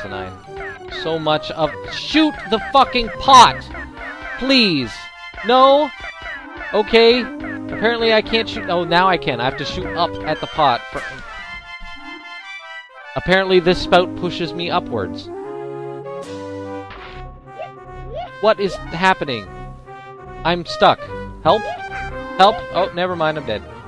asinine. So much of... Shoot the fucking pot! Please! No? Okay. Apparently I can't shoot... Oh, now I can. I have to shoot up at the pot. Apparently this spout pushes me upwards. What is happening? I'm stuck. Help? Help? Oh, never mind. I'm dead.